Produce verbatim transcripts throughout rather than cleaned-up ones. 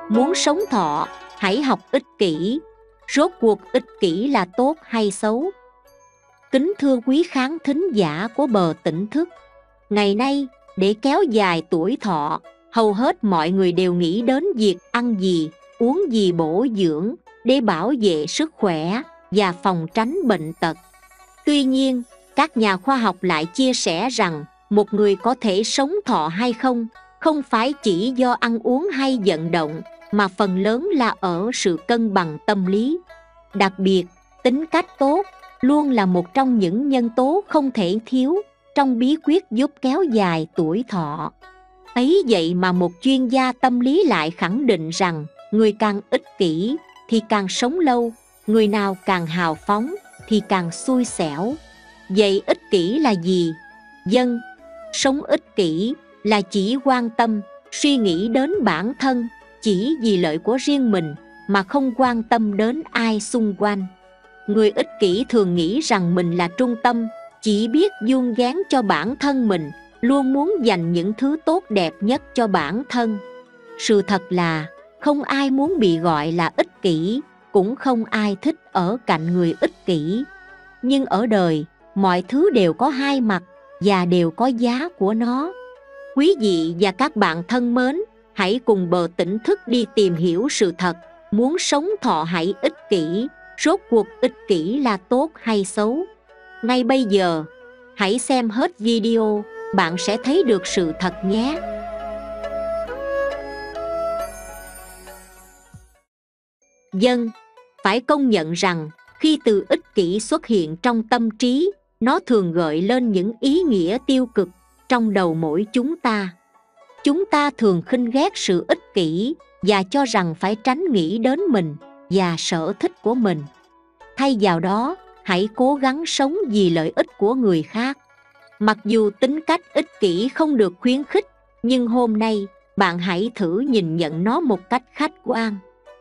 Muốn sống thọ, hãy học ích kỷ. Rốt cuộc ích kỷ là tốt hay xấu? Kính thưa quý khán thính giả của Bờ Tỉnh Thức, ngày nay để kéo dài tuổi thọ, hầu hết mọi người đều nghĩ đến việc ăn gì, uống gì bổ dưỡng để bảo vệ sức khỏe và phòng tránh bệnh tật. Tuy nhiên, các nhà khoa học lại chia sẻ rằng một người có thể sống thọ hay không không phải chỉ do ăn uống hay vận động, mà phần lớn là ở sự cân bằng tâm lý. Đặc biệt, tính cách tốt luôn là một trong những nhân tố không thể thiếu trong bí quyết giúp kéo dài tuổi thọ. Ấy vậy mà một chuyên gia tâm lý lại khẳng định rằng người càng ích kỷ thì càng sống lâu, người nào càng hào phóng thì càng xui xẻo. Vậy ích kỷ là gì? Dân, sống ích kỷ là chỉ quan tâm, suy nghĩ đến bản thân, chỉ vì lợi của riêng mình mà không quan tâm đến ai xung quanh. Người ích kỷ thường nghĩ rằng mình là trung tâm, chỉ biết vun vén cho bản thân mình, luôn muốn dành những thứ tốt đẹp nhất cho bản thân. Sự thật là không ai muốn bị gọi là ích kỷ, cũng không ai thích ở cạnh người ích kỷ. Nhưng ở đời, mọi thứ đều có hai mặt và đều có giá của nó. Quý vị và các bạn thân mến, hãy cùng Bờ Tỉnh Thức đi tìm hiểu sự thật. Muốn sống thọ hãy ích kỷ. Rốt cuộc ích kỷ là tốt hay xấu? Ngay bây giờ, hãy xem hết video, bạn sẽ thấy được sự thật nhé. Dân, phải công nhận rằng khi từ ích kỷ xuất hiện trong tâm trí, nó thường gợi lên những ý nghĩa tiêu cực trong đầu mỗi chúng ta. Chúng ta thường khinh ghét sự ích kỷ và cho rằng phải tránh nghĩ đến mình và sở thích của mình. Thay vào đó, hãy cố gắng sống vì lợi ích của người khác. Mặc dù tính cách ích kỷ không được khuyến khích, nhưng hôm nay bạn hãy thử nhìn nhận nó một cách khách quan.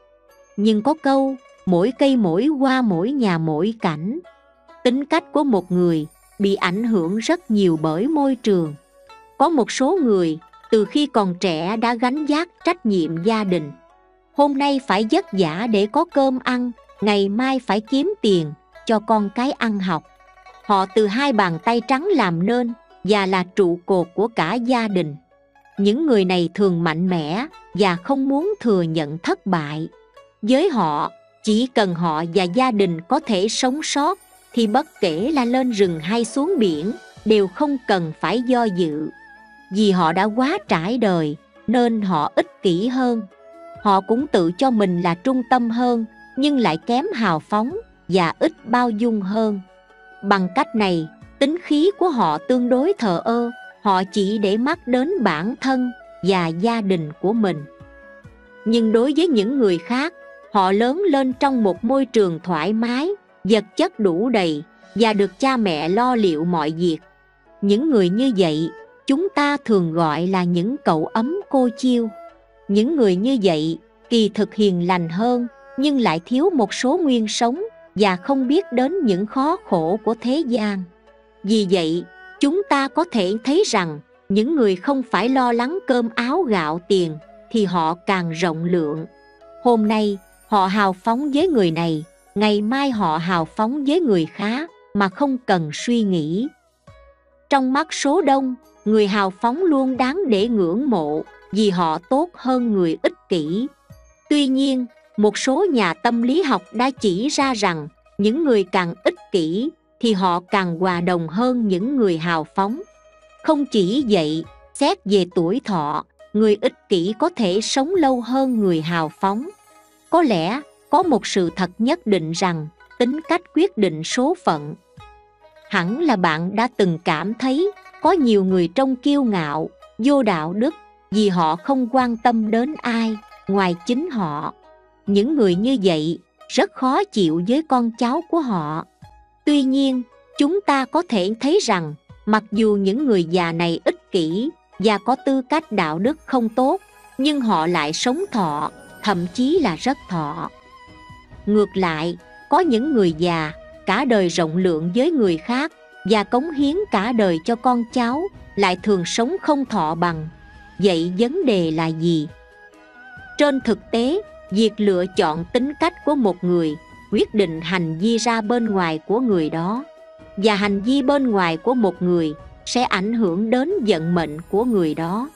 Nhưng có câu, mỗi cây mỗi hoa mỗi nhà mỗi cảnh. Tính cách của một người bị ảnh hưởng rất nhiều bởi môi trường. Có một số người từ khi còn trẻ đã gánh vác trách nhiệm gia đình. Hôm nay phải vất vả để có cơm ăn, ngày mai phải kiếm tiền cho con cái ăn học. Họ từ hai bàn tay trắng làm nên và là trụ cột của cả gia đình. Những người này thường mạnh mẽ và không muốn thừa nhận thất bại. Với họ, chỉ cần họ và gia đình có thể sống sót thì bất kể là lên rừng hay xuống biển đều không cần phải do dự. Vì họ đã quá trải đời nên họ ích kỷ hơn. Họ cũng tự cho mình là trung tâm hơn, nhưng lại kém hào phóng và ít bao dung hơn. Bằng cách này, tính khí của họ tương đối thờ ơ, họ chỉ để mắt đến bản thân và gia đình của mình. Nhưng đối với những người khác, họ lớn lên trong một môi trường thoải mái, vật chất đủ đầy và được cha mẹ lo liệu mọi việc. Những người như vậy, chúng ta thường gọi là những cậu ấm cô chiêu. Những người như vậy kỳ thực hiền lành hơn, nhưng lại thiếu một số nguyên sống và không biết đến những khó khổ của thế gian. Vì vậy, chúng ta có thể thấy rằng những người không phải lo lắng cơm áo gạo tiền thì họ càng rộng lượng. Hôm nay họ hào phóng với người này, ngày mai họ hào phóng với người khác mà không cần suy nghĩ. Trong mắt số đông, người hào phóng luôn đáng để ngưỡng mộ vì họ tốt hơn người ích kỷ. Tuy nhiên, một số nhà tâm lý học đã chỉ ra rằng những người càng ích kỷ thì họ càng hòa đồng hơn những người hào phóng. Không chỉ vậy, xét về tuổi thọ, người ích kỷ có thể sống lâu hơn người hào phóng. Có lẽ có một sự thật nhất định rằng tính cách quyết định số phận. Hẳn là bạn đã từng cảm thấy có nhiều người trông kiêu ngạo, vô đạo đức vì họ không quan tâm đến ai ngoài chính họ. Những người như vậy rất khó chịu với con cháu của họ. Tuy nhiên, chúng ta có thể thấy rằng mặc dù những người già này ích kỷ và có tư cách đạo đức không tốt, nhưng họ lại sống thọ, thậm chí là rất thọ. Ngược lại, có những người già cả đời rộng lượng với người khác và cống hiến cả đời cho con cháu, lại thường sống không thọ bằng. Vậy vấn đề là gì? Trên thực tế, việc lựa chọn tính cách của một người quyết định hành vi ra bên ngoài của người đó, và hành vi bên ngoài của một người sẽ ảnh hưởng đến vận mệnh của người đó.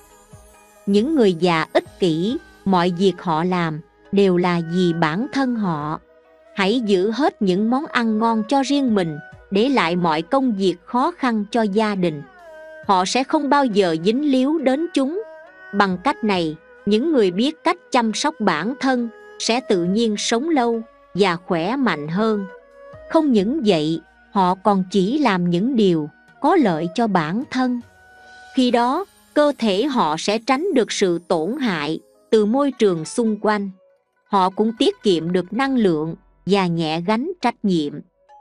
Những người già ích kỷ, mọi việc họ làm đều là vì bản thân họ. Hãy giữ hết những món ăn ngon cho riêng mình, để lại mọi công việc khó khăn cho gia đình. Họ sẽ không bao giờ dính líu đến chúng. Bằng cách này, những người biết cách chăm sóc bản thân sẽ tự nhiên sống lâu và khỏe mạnh hơn. Không những vậy, họ còn chỉ làm những điều có lợi cho bản thân. Khi đó, cơ thể họ sẽ tránh được sự tổn hại từ môi trường xung quanh. Họ cũng tiết kiệm được năng lượng và nhẹ gánh trách nhiệm.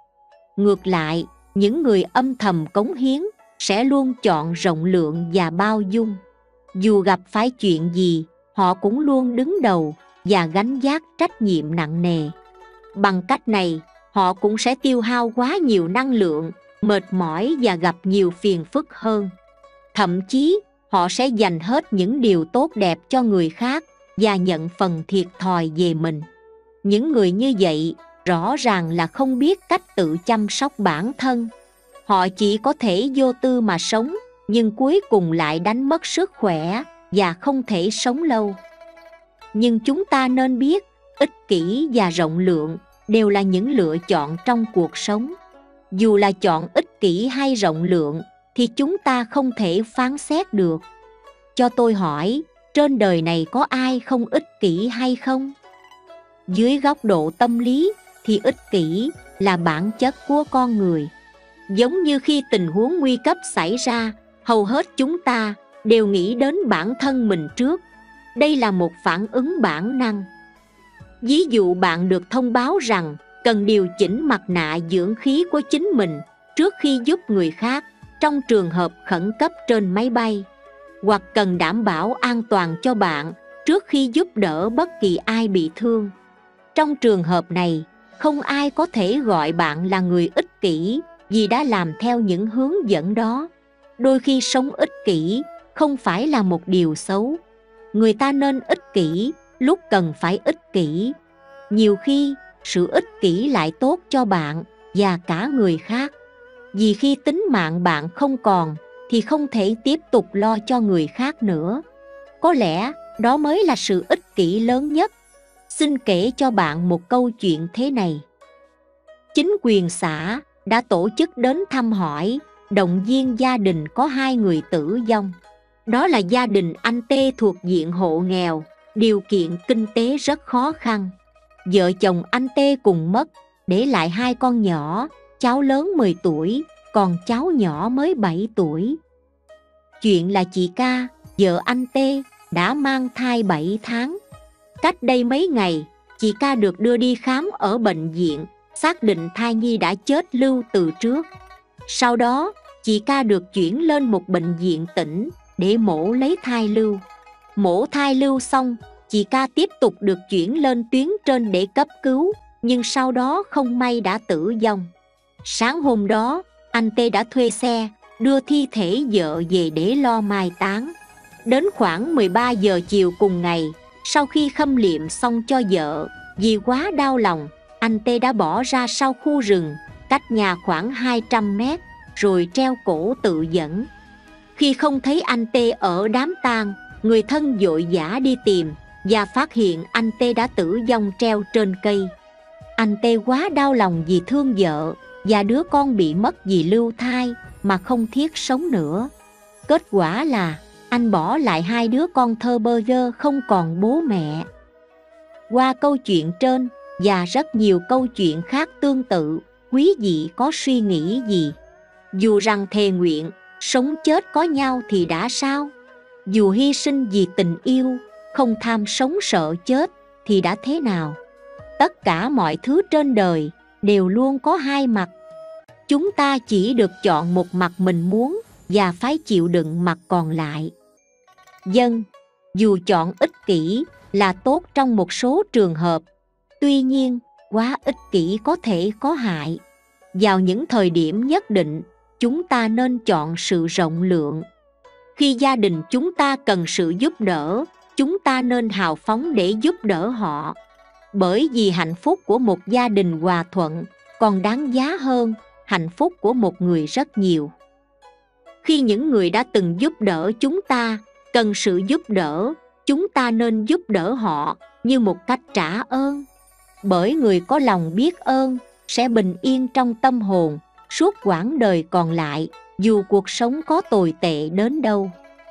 Ngược lại, những người âm thầm cống hiến sẽ luôn chọn rộng lượng và bao dung. Dù gặp phải chuyện gì, họ cũng luôn đứng đầu và gánh vác trách nhiệm nặng nề. Bằng cách này, họ cũng sẽ tiêu hao quá nhiều năng lượng, mệt mỏi và gặp nhiều phiền phức hơn. Thậm chí, họ sẽ dành hết những điều tốt đẹp cho người khác và nhận phần thiệt thòi về mình. Những người như vậy rõ ràng là không biết cách tự chăm sóc bản thân. Họ chỉ có thể vô tư mà sống, nhưng cuối cùng lại đánh mất sức khỏe và không thể sống lâu. Nhưng chúng ta nên biết, ích kỷ và rộng lượng đều là những lựa chọn trong cuộc sống. Dù là chọn ích kỷ hay rộng lượng thì chúng ta không thể phán xét được. Cho tôi hỏi, trên đời này có ai không ích kỷ hay không? Dưới góc độ tâm lý thì ích kỷ là bản chất của con người. Giống như khi tình huống nguy cấp xảy ra, hầu hết chúng ta đều nghĩ đến bản thân mình trước. Đây là một phản ứng bản năng. Ví dụ bạn được thông báo rằng cần điều chỉnh mặt nạ dưỡng khí của chính mình trước khi giúp người khác trong trường hợp khẩn cấp trên máy bay, hoặc cần đảm bảo an toàn cho bạn trước khi giúp đỡ bất kỳ ai bị thương. Trong trường hợp này, không ai có thể gọi bạn là người ích kỷ vì đã làm theo những hướng dẫn đó. Đôi khi sống ích kỷ không phải là một điều xấu. Người ta nên ích kỷ lúc cần phải ích kỷ. Nhiều khi, sự ích kỷ lại tốt cho bạn và cả người khác. Vì khi tính mạng bạn không còn thì không thể tiếp tục lo cho người khác nữa. Có lẽ đó mới là sự ích kỷ lớn nhất. Xin kể cho bạn một câu chuyện thế này. Chính quyền xã đã tổ chức đến thăm hỏi, động viên gia đình có hai người tử vong. Đó là gia đình anh T thuộc diện hộ nghèo, điều kiện kinh tế rất khó khăn. Vợ chồng anh T cùng mất, để lại hai con nhỏ, cháu lớn mười tuổi, còn cháu nhỏ mới bảy tuổi. Chuyện là chị Ca, vợ anh T, đã mang thai bảy tháng. Cách đây mấy ngày, chị Ca được đưa đi khám ở bệnh viện, xác định thai nhi đã chết lưu từ trước. Sau đó, chị Ca được chuyển lên một bệnh viện tỉnh để mổ lấy thai lưu. Mổ thai lưu xong, chị Ca tiếp tục được chuyển lên tuyến trên để cấp cứu, nhưng sau đó không may đã tử vong. Sáng hôm đó, anh T đã thuê xe đưa thi thể vợ về để lo mai táng. Đến khoảng mười ba giờ chiều cùng ngày, sau khi khâm liệm xong cho vợ, vì quá đau lòng, anh T đã bỏ ra sau khu rừng, cách nhà khoảng hai trăm mét, rồi treo cổ tự vẫn. Khi không thấy anh T ở đám tang, người thân vội vã đi tìm và phát hiện anh T đã tử vong treo trên cây. Anh T quá đau lòng vì thương vợ và đứa con bị mất vì lưu thai mà không thiết sống nữa. Kết quả là anh bỏ lại hai đứa con thơ bơ vơ không còn bố mẹ. Qua câu chuyện trên và rất nhiều câu chuyện khác tương tự, quý vị có suy nghĩ gì? Dù rằng thề nguyện sống chết có nhau thì đã sao? Dù hy sinh vì tình yêu, không tham sống sợ chết thì đã thế nào? Tất cả mọi thứ trên đời đều luôn có hai mặt. Chúng ta chỉ được chọn một mặt mình muốn và phải chịu đựng mặt còn lại. Vâng, dù chọn ích kỷ là tốt trong một số trường hợp, tuy nhiên quá ích kỷ có thể có hại. Vào những thời điểm nhất định, chúng ta nên chọn sự rộng lượng. Khi gia đình chúng ta cần sự giúp đỡ, chúng chúng ta nên hào phóng để giúp đỡ họ. Bởi vì hạnh phúc của một gia đình hòa thuận còn đáng giá hơn hạnh phúc của một người rất nhiều. Khi những người đã từng giúp đỡ chúng ta cần sự giúp đỡ, chúng ta nên giúp đỡ họ như một cách trả ơn. Bởi người có lòng biết ơn sẽ bình yên trong tâm hồn suốt quãng đời còn lại, dù cuộc sống có tồi tệ đến đâu.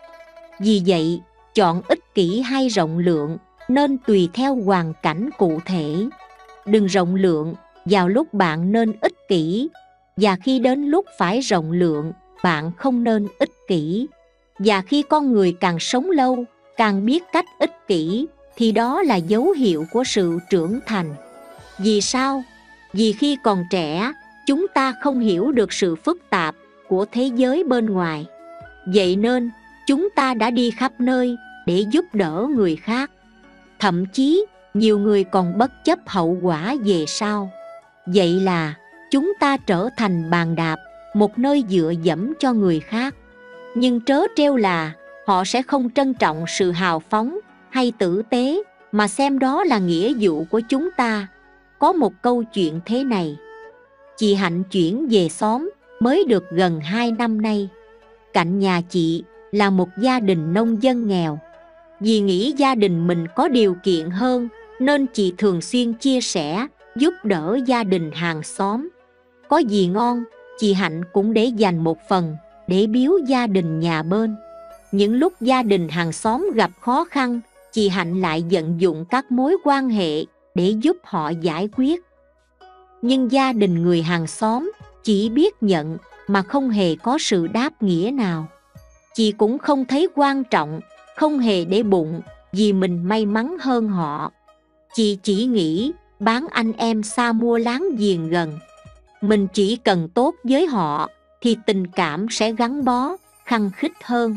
Vì vậy, chọn ích kỷ hay rộng lượng nên tùy theo hoàn cảnh cụ thể. Đừng rộng lượng vào lúc bạn nên ích kỷ, và khi đến lúc phải rộng lượng, bạn không nên ích kỷ. Và khi con người càng sống lâu, càng biết cách ích kỷ, thì đó là dấu hiệu của sự trưởng thành. Vì sao? Vì khi còn trẻ, chúng ta không hiểu được sự phức tạp của thế giới bên ngoài. Vậy nên, chúng ta đã đi khắp nơi để giúp đỡ người khác. Thậm chí, nhiều người còn bất chấp hậu quả về sau. Vậy là, chúng ta trở thành bàn đạp, một nơi dựa dẫm cho người khác. Nhưng trớ trêu là, họ sẽ không trân trọng sự hào phóng hay tử tế, mà xem đó là nghĩa vụ của chúng ta. Có một câu chuyện thế này. Chị Hạnh chuyển về xóm mới được gần hai năm nay. Cạnh nhà chị là một gia đình nông dân nghèo. Vì nghĩ gia đình mình có điều kiện hơn nên chị thường xuyên chia sẻ, giúp đỡ gia đình hàng xóm. Có gì ngon, chị Hạnh cũng để dành một phần để biếu gia đình nhà bên. Những lúc gia đình hàng xóm gặp khó khăn, chị Hạnh lại vận dụng các mối quan hệ để giúp họ giải quyết. Nhưng gia đình người hàng xóm chỉ biết nhận mà không hề có sự đáp nghĩa nào. Chị cũng không thấy quan trọng, không hề để bụng vì mình may mắn hơn họ. Chị chỉ nghĩ bán anh em xa mua láng giềng gần. Mình chỉ cần tốt với họ thì tình cảm sẽ gắn bó, khăng khít hơn.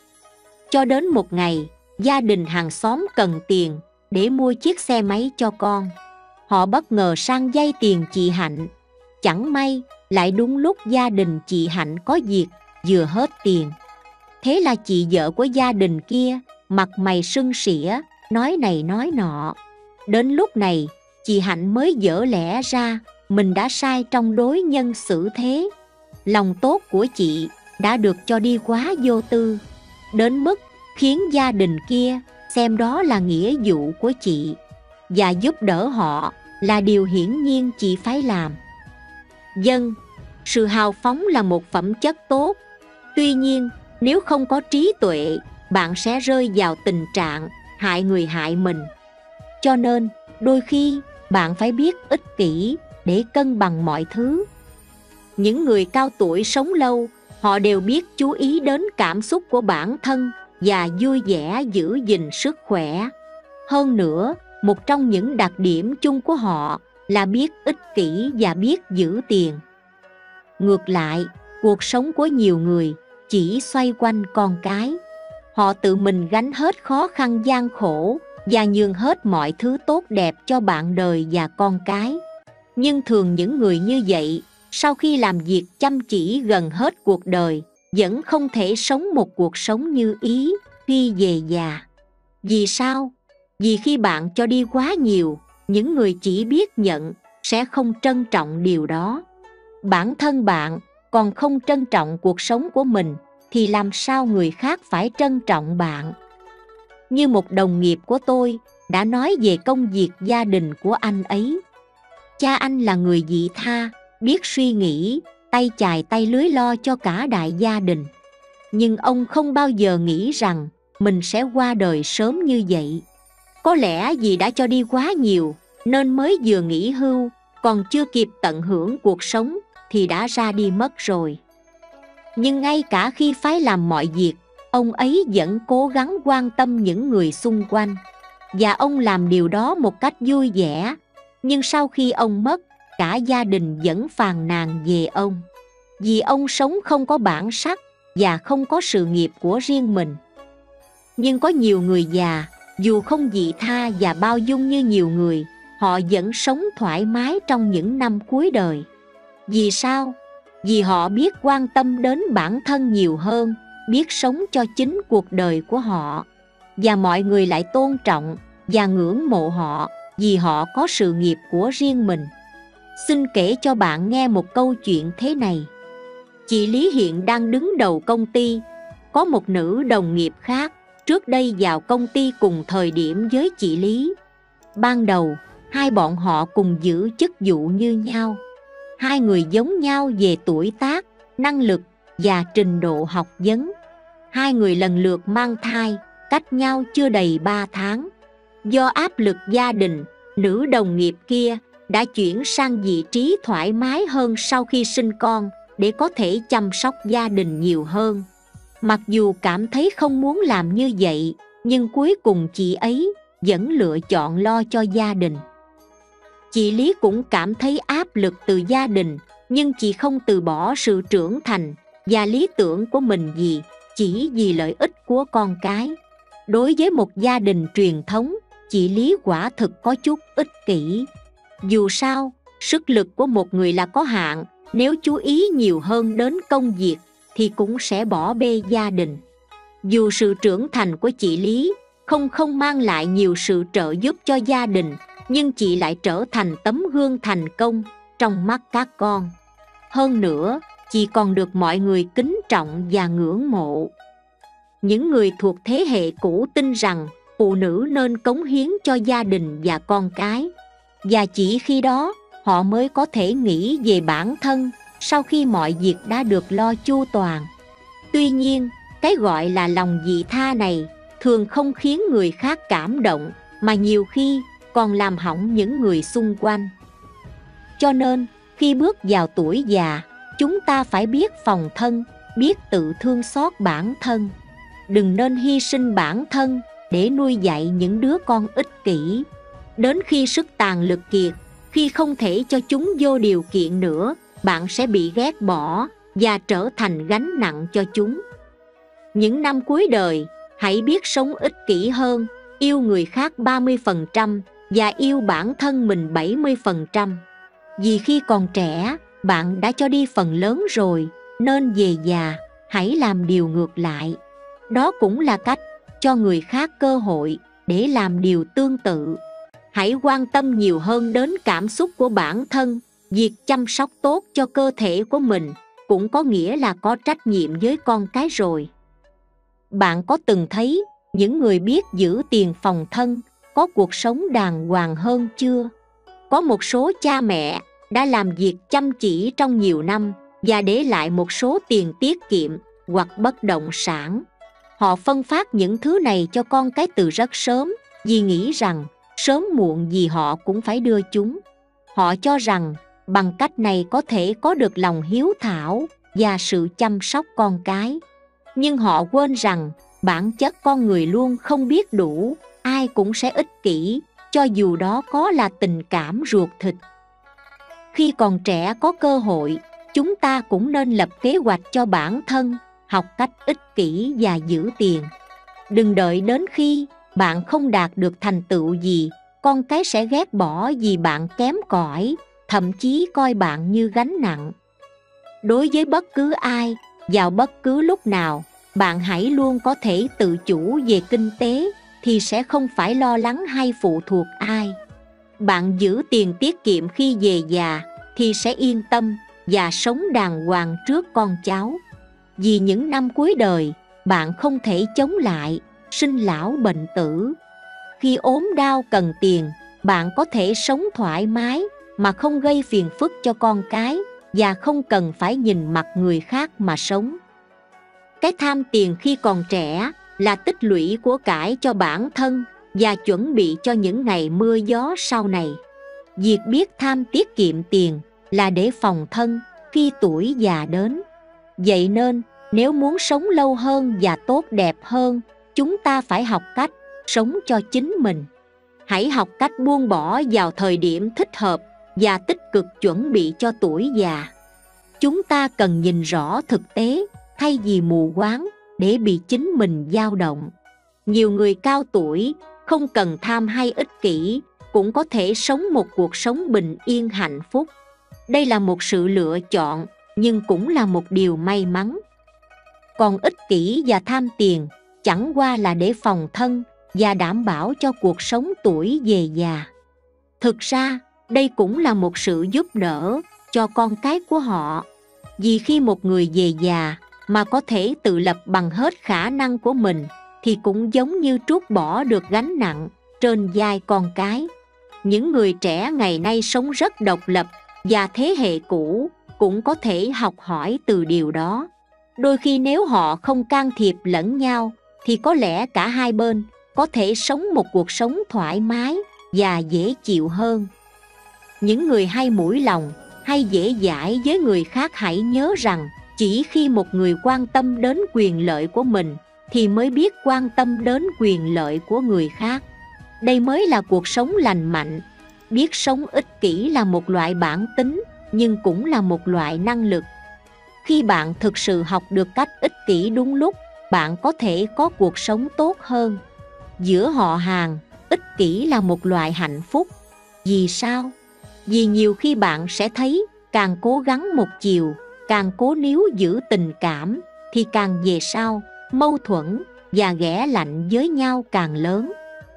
Cho đến một ngày, gia đình hàng xóm cần tiền để mua chiếc xe máy cho con. Họ bất ngờ sang vay tiền chị Hạnh. Chẳng may, lại đúng lúc gia đình chị Hạnh có việc, vừa hết tiền. Thế là chị vợ của gia đình kia, mặt mày sưng sỉa, nói này nói nọ. Đến lúc này, chị Hạnh mới vỡ lẽ ra, mình đã sai trong đối nhân xử thế. Lòng tốt của chị đã được cho đi quá vô tư, đến mức khiến gia đình kia xem đó là nghĩa vụ của chị, và giúp đỡ họ là điều hiển nhiên chị phải làm. Vâng, sự hào phóng là một phẩm chất tốt. Tuy nhiên, nếu không có trí tuệ, bạn sẽ rơi vào tình trạng hại người hại mình. Cho nên, đôi khi bạn phải biết ích kỷ để cân bằng mọi thứ. Những người cao tuổi sống lâu, họ đều biết chú ý đến cảm xúc của bản thân và vui vẻ giữ gìn sức khỏe. Hơn nữa, một trong những đặc điểm chung của họ là biết ích kỷ và biết giữ tiền. Ngược lại, cuộc sống của nhiều người chỉ xoay quanh con cái. Họ tự mình gánh hết khó khăn gian khổ và nhường hết mọi thứ tốt đẹp cho bạn đời và con cái. Nhưng thường những người như vậy, sau khi làm việc chăm chỉ gần hết cuộc đời, vẫn không thể sống một cuộc sống như ý khi về già. Vì sao? Vì khi bạn cho đi quá nhiều, những người chỉ biết nhận sẽ không trân trọng điều đó. Bản thân bạn còn không trân trọng cuộc sống của mình, thì làm sao người khác phải trân trọng bạn? Như một đồng nghiệp của tôi đã nói về công việc gia đình của anh ấy. Cha anh là người vị tha, biết suy nghĩ, tay chài tay lưới lo cho cả đại gia đình. Nhưng ông không bao giờ nghĩ rằng mình sẽ qua đời sớm như vậy. Có lẽ vì đã cho đi quá nhiều nên mới vừa nghỉ hưu, còn chưa kịp tận hưởng cuộc sống thì đã ra đi mất rồi. Nhưng ngay cả khi phải làm mọi việc, ông ấy vẫn cố gắng quan tâm những người xung quanh. Và ông làm điều đó một cách vui vẻ. Nhưng sau khi ông mất, cả gia đình vẫn phàn nàn về ông. Vì ông sống không có bản sắc và không có sự nghiệp của riêng mình. Nhưng có nhiều người già, dù không vị tha và bao dung như nhiều người, họ vẫn sống thoải mái trong những năm cuối đời. Vì sao? Vì họ biết quan tâm đến bản thân nhiều hơn, biết sống cho chính cuộc đời của họ. và mọi người lại tôn trọng và ngưỡng mộ họ vì họ có sự nghiệp của riêng mình. Xin kể cho bạn nghe một câu chuyện thế này. Chị Lý hiện đang đứng đầu công ty. Có một nữ đồng nghiệp khác trước đây vào công ty cùng thời điểm với chị Lý. Ban đầu, hai bọn họ cùng giữ chức vụ như nhau. Hai người giống nhau về tuổi tác, năng lực và trình độ học vấn. Hai người lần lượt mang thai, cách nhau chưa đầy ba tháng. Do áp lực gia đình, nữ đồng nghiệp kia đã chuyển sang vị trí thoải mái hơn sau khi sinh con để có thể chăm sóc gia đình nhiều hơn. Mặc dù cảm thấy không muốn làm như vậy, nhưng cuối cùng chị ấy vẫn lựa chọn lo cho gia đình. Chị Lý cũng cảm thấy áp lực từ gia đình, nhưng chị không từ bỏ sự trưởng thành và lý tưởng của mình gì chỉ vì lợi ích của con cái. Đối với một gia đình truyền thống, chị Lý quả thực có chút ích kỷ. Dù sao, sức lực của một người là có hạn, nếu chú ý nhiều hơn đến công việc thì cũng sẽ bỏ bê gia đình. Dù sự trưởng thành của chị Lý không không mang lại nhiều sự trợ giúp cho gia đình, nhưng chị lại trở thành tấm gương thành công trong mắt các con. Hơn nữa, chị còn được mọi người kính trọng và ngưỡng mộ. Những người thuộc thế hệ cũ tin rằng phụ nữ nên cống hiến cho gia đình và con cái, và chỉ khi đó họ mới có thể nghĩ về bản thân sau khi mọi việc đã được lo chu toàn. Tuy nhiên, cái gọi là lòng vị tha này thường không khiến người khác cảm động, mà nhiều khi còn làm hỏng những người xung quanh. Cho nên, khi bước vào tuổi già, chúng ta phải biết phòng thân, biết tự thương xót bản thân. Đừng nên hy sinh bản thân để nuôi dạy những đứa con ích kỷ. Đến khi sức tàn lực kiệt, khi không thể cho chúng vô điều kiện nữa, bạn sẽ bị ghét bỏ và trở thành gánh nặng cho chúng. Những năm cuối đời, hãy biết sống ích kỷ hơn, yêu người khác ba mươi phần trăm và yêu bản thân mình bảy mươi phần trăm. Vì khi còn trẻ, bạn đã cho đi phần lớn rồi, nên về già, hãy làm điều ngược lại. Đó cũng là cách cho người khác cơ hội để làm điều tương tự. Hãy quan tâm nhiều hơn đến cảm xúc của bản thân. Việc chăm sóc tốt cho cơ thể của mình cũng có nghĩa là có trách nhiệm với con cái rồi. Bạn có từng thấy những người biết giữ tiền phòng thân có cuộc sống đàng hoàng hơn chưa? Có một số cha mẹ đã làm việc chăm chỉ trong nhiều năm và để lại một số tiền tiết kiệm hoặc bất động sản. Họ phân phát những thứ này cho con cái từ rất sớm vì nghĩ rằng sớm muộn gì họ cũng phải đưa chúng. Họ cho rằng bằng cách này có thể có được lòng hiếu thảo và sự chăm sóc con cái. Nhưng họ quên rằng bản chất con người luôn không biết đủ, ai cũng sẽ ích kỷ, cho dù đó có là tình cảm ruột thịt. Khi còn trẻ có cơ hội, chúng ta cũng nên lập kế hoạch cho bản thân, học cách ích kỷ và giữ tiền. Đừng đợi đến khi bạn không đạt được thành tựu gì, con cái sẽ ghét bỏ vì bạn kém cỏi, thậm chí coi bạn như gánh nặng. Đối với bất cứ ai, vào bất cứ lúc nào, bạn hãy luôn có thể tự chủ về kinh tế, thì sẽ không phải lo lắng hay phụ thuộc ai. Bạn giữ tiền tiết kiệm khi về già thì sẽ yên tâm và sống đàng hoàng trước con cháu. Vì những năm cuối đời, bạn không thể chống lại sinh lão bệnh tử. Khi ốm đau cần tiền, bạn có thể sống thoải mái mà không gây phiền phức cho con cái và không cần phải nhìn mặt người khác mà sống. Cái tham tiền khi còn trẻ là tích lũy của cải cho bản thân và chuẩn bị cho những ngày mưa gió sau này. Việc biết tham tiết kiệm tiền là để phòng thân khi tuổi già đến. Vậy nên, nếu muốn sống lâu hơn và tốt đẹp hơn, chúng ta phải học cách sống cho chính mình. Hãy học cách buông bỏ vào thời điểm thích hợp và tích cực chuẩn bị cho tuổi già. Chúng ta cần nhìn rõ thực tế thay vì mù quáng để bị chính mình dao động. Nhiều người cao tuổi không cần tham hay ích kỷ cũng có thể sống một cuộc sống bình yên hạnh phúc. Đây là một sự lựa chọn, nhưng cũng là một điều may mắn. Còn ích kỷ và tham tiền chẳng qua là để phòng thân và đảm bảo cho cuộc sống tuổi về già. Thực ra, đây cũng là một sự giúp đỡ cho con cái của họ. Vì khi một người về già mà có thể tự lập bằng hết khả năng của mình thì cũng giống như trút bỏ được gánh nặng trên vai con cái. Những người trẻ ngày nay sống rất độc lập và thế hệ cũ cũng có thể học hỏi từ điều đó. Đôi khi nếu họ không can thiệp lẫn nhau thì có lẽ cả hai bên có thể sống một cuộc sống thoải mái và dễ chịu hơn. Những người hay mũi lòng, hay dễ dãi với người khác hãy nhớ rằng chỉ khi một người quan tâm đến quyền lợi của mình thì mới biết quan tâm đến quyền lợi của người khác. Đây mới là cuộc sống lành mạnh. Biết sống ích kỷ là một loại bản tính, nhưng cũng là một loại năng lực. Khi bạn thực sự học được cách ích kỷ đúng lúc, bạn có thể có cuộc sống tốt hơn. Giữa họ hàng, ích kỷ là một loại hạnh phúc. Vì sao? Vì nhiều khi bạn sẽ thấy càng cố gắng một chiều, càng cố níu giữ tình cảm thì càng về sau, mâu thuẫn và ghẻ lạnh với nhau càng lớn.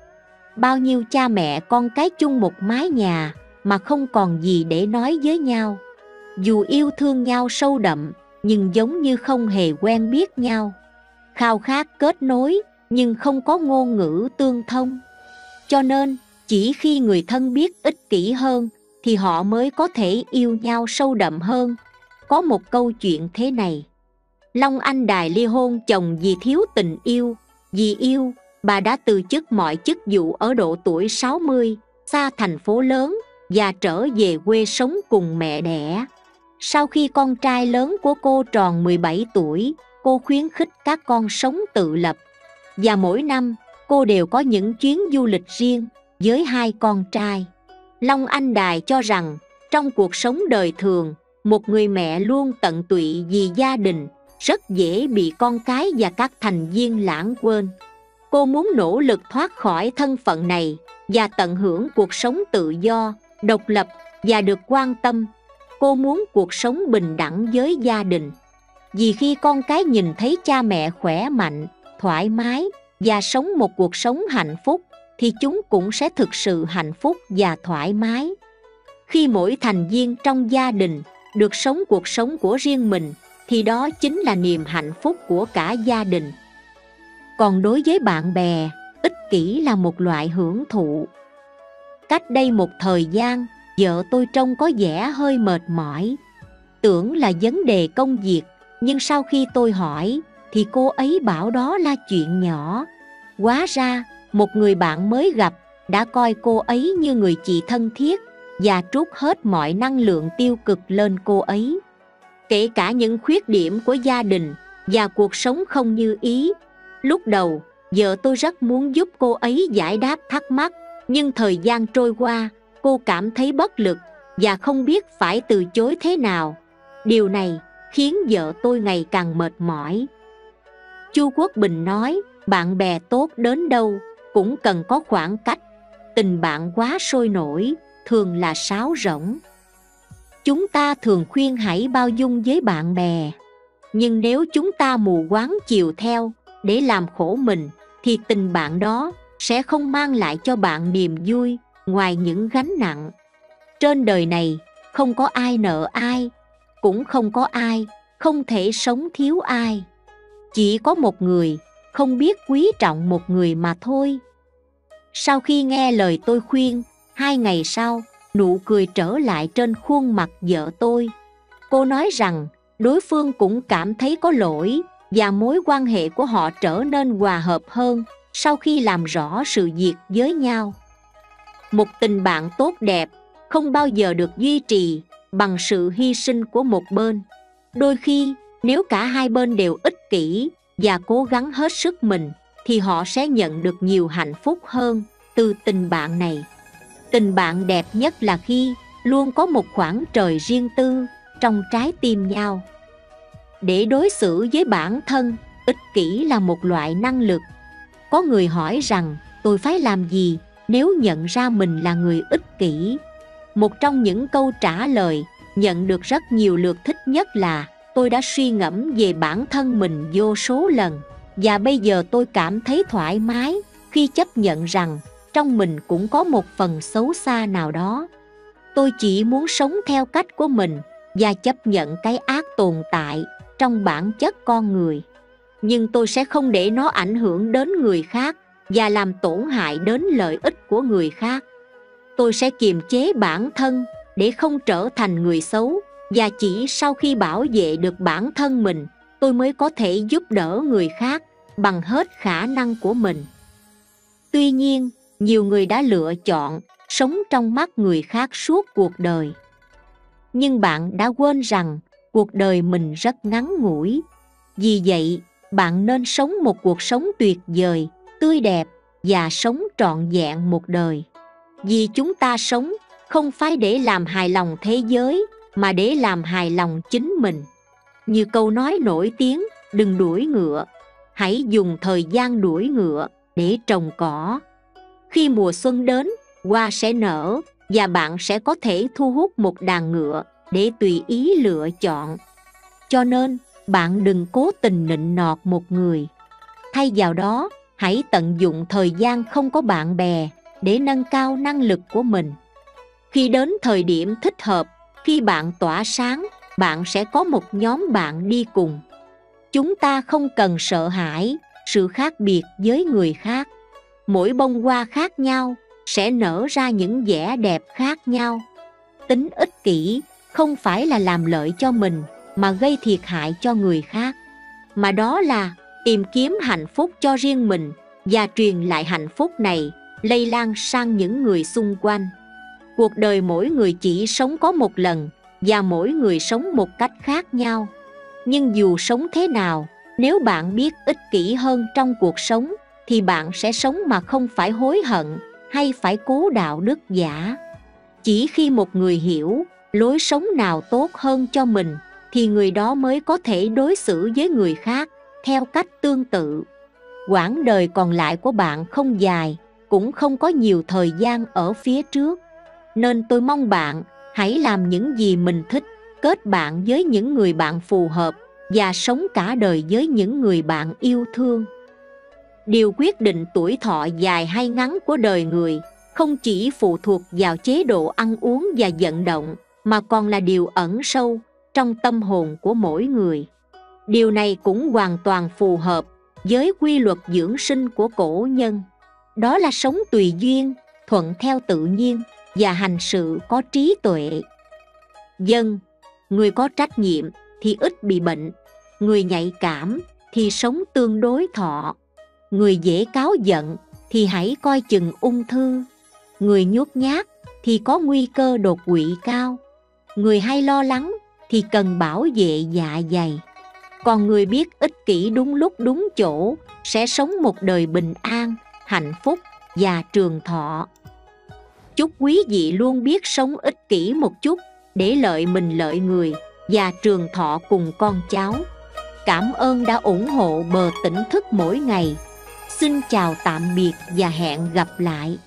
Bao nhiêu cha mẹ con cái chung một mái nhà mà không còn gì để nói với nhau. Dù yêu thương nhau sâu đậm nhưng giống như không hề quen biết nhau. Khao khát kết nối nhưng không có ngôn ngữ tương thông. Cho nên chỉ khi người thân biết ích kỷ hơn thì họ mới có thể yêu nhau sâu đậm hơn. Có một câu chuyện thế này: Long Anh Đài ly hôn chồng vì thiếu tình yêu. Vì yêu, bà đã từ chức mọi chức vụ ở độ tuổi sáu mươi, xa thành phố lớn và trở về quê sống cùng mẹ đẻ. Sau khi con trai lớn của cô tròn mười bảy tuổi, cô khuyến khích các con sống tự lập. Và mỗi năm, cô đều có những chuyến du lịch riêng với hai con trai. Long Anh Đài cho rằng, trong cuộc sống đời thường, một người mẹ luôn tận tụy vì gia đình, rất dễ bị con cái và các thành viên lãng quên. Cô muốn nỗ lực thoát khỏi thân phận này và tận hưởng cuộc sống tự do, độc lập và được quan tâm. Cô muốn cuộc sống bình đẳng với gia đình. Vì khi con cái nhìn thấy cha mẹ khỏe mạnh, thoải mái và sống một cuộc sống hạnh phúc thì chúng cũng sẽ thực sự hạnh phúc và thoải mái. Khi mỗi thành viên trong gia đình được sống cuộc sống của riêng mình thì đó chính là niềm hạnh phúc của cả gia đình. Còn đối với bạn bè, ích kỷ là một loại hưởng thụ. Cách đây một thời gian, vợ tôi trông có vẻ hơi mệt mỏi. Tưởng là vấn đề công việc, nhưng sau khi tôi hỏi thì cô ấy bảo đó là chuyện nhỏ. Hóa ra, một người bạn mới gặp đã coi cô ấy như người chị thân thiết và trút hết mọi năng lượng tiêu cực lên cô ấy. Kể cả những khuyết điểm của gia đình và cuộc sống không như ý. Lúc đầu, vợ tôi rất muốn giúp cô ấy giải đáp thắc mắc, nhưng thời gian trôi qua, cô cảm thấy bất lực và không biết phải từ chối thế nào. Điều này khiến vợ tôi ngày càng mệt mỏi. Chu Quốc Bình nói, bạn bè tốt đến đâu cũng cần có khoảng cách. Tình bạn quá sôi nổi thường là sáo rỗng. Chúng ta thường khuyên hãy bao dung với bạn bè, nhưng nếu chúng ta mù quáng chiều theo để làm khổ mình thì tình bạn đó sẽ không mang lại cho bạn niềm vui ngoài những gánh nặng. Trên đời này không có ai nợ ai, cũng không có ai không thể sống thiếu ai. Chỉ có một người không biết quý trọng một người mà thôi. Sau khi nghe lời tôi khuyên, hai ngày sau, nụ cười trở lại trên khuôn mặt vợ tôi. Cô nói rằng đối phương cũng cảm thấy có lỗi và mối quan hệ của họ trở nên hòa hợp hơn sau khi làm rõ sự việc với nhau. Một tình bạn tốt đẹp không bao giờ được duy trì bằng sự hy sinh của một bên. Đôi khi, nếu cả hai bên đều ích kỷ và cố gắng hết sức mình, thì họ sẽ nhận được nhiều hạnh phúc hơn từ tình bạn này. Tình bạn đẹp nhất là khi luôn có một khoảng trời riêng tư trong trái tim nhau. Để đối xử với bản thân, ích kỷ là một loại năng lực. Có người hỏi rằng tôi phải làm gì nếu nhận ra mình là người ích kỷ. Một trong những câu trả lời nhận được rất nhiều lượt thích nhất là tôi đã suy ngẫm về bản thân mình vô số lần. Và bây giờ tôi cảm thấy thoải mái khi chấp nhận rằng trong mình cũng có một phần xấu xa nào đó. Tôi chỉ muốn sống theo cách của mình và chấp nhận cái ác tồn tại trong bản chất con người. Nhưng tôi sẽ không để nó ảnh hưởng đến người khác và làm tổn hại đến lợi ích của người khác. Tôi sẽ kiềm chế bản thân để không trở thành người xấu, và chỉ sau khi bảo vệ được bản thân mình, tôi mới có thể giúp đỡ người khác bằng hết khả năng của mình. Tuy nhiên, nhiều người đã lựa chọn sống trong mắt người khác suốt cuộc đời. Nhưng bạn đã quên rằng cuộc đời mình rất ngắn ngủi. Vì vậy, bạn nên sống một cuộc sống tuyệt vời, tươi đẹp và sống trọn vẹn một đời. Vì chúng ta sống không phải để làm hài lòng thế giới, mà để làm hài lòng chính mình. Như câu nói nổi tiếng, đừng đuổi ngựa, hãy dùng thời gian đuổi ngựa để trồng cỏ. Khi mùa xuân đến, hoa sẽ nở và bạn sẽ có thể thu hút một đàn ngựa để tùy ý lựa chọn. Cho nên, bạn đừng cố tình nịnh nọt một người. Thay vào đó, hãy tận dụng thời gian không có bạn bè để nâng cao năng lực của mình. Khi đến thời điểm thích hợp, khi bạn tỏa sáng, bạn sẽ có một nhóm bạn đi cùng. Chúng ta không cần sợ hãi sự khác biệt với người khác. Mỗi bông hoa khác nhau sẽ nở ra những vẻ đẹp khác nhau. Tính ích kỷ không phải là làm lợi cho mình mà gây thiệt hại cho người khác, mà đó là tìm kiếm hạnh phúc cho riêng mình và truyền lại hạnh phúc này lây lan sang những người xung quanh. Cuộc đời mỗi người chỉ sống có một lần, và mỗi người sống một cách khác nhau. Nhưng dù sống thế nào, nếu bạn biết ích kỷ hơn trong cuộc sống, thì bạn sẽ sống mà không phải hối hận hay phải cố đạo đức giả. Chỉ khi một người hiểu lối sống nào tốt hơn cho mình, thì người đó mới có thể đối xử với người khác theo cách tương tự. Quãng đời còn lại của bạn không dài, cũng không có nhiều thời gian ở phía trước. Nên tôi mong bạn hãy làm những gì mình thích, kết bạn với những người bạn phù hợp và sống cả đời với những người bạn yêu thương. Điều quyết định tuổi thọ dài hay ngắn của đời người không chỉ phụ thuộc vào chế độ ăn uống và vận động, mà còn là điều ẩn sâu trong tâm hồn của mỗi người. Điều này cũng hoàn toàn phù hợp với quy luật dưỡng sinh của cổ nhân. Đó là sống tùy duyên, thuận theo tự nhiên và hành sự có trí tuệ. Dân, người có trách nhiệm thì ít bị bệnh, người nhạy cảm thì sống tương đối thọ, người dễ cáu giận thì hãy coi chừng ung thư, người nhút nhát thì có nguy cơ đột quỵ cao, người hay lo lắng thì cần bảo vệ dạ dày, còn người biết ích kỷ đúng lúc đúng chỗ sẽ sống một đời bình an, hạnh phúc và trường thọ. Chúc quý vị luôn biết sống ích kỷ một chút để lợi mình lợi người và trường thọ cùng con cháu. Cảm ơn đã ủng hộ Bờ Tỉnh Thức mỗi ngày. Xin chào tạm biệt và hẹn gặp lại.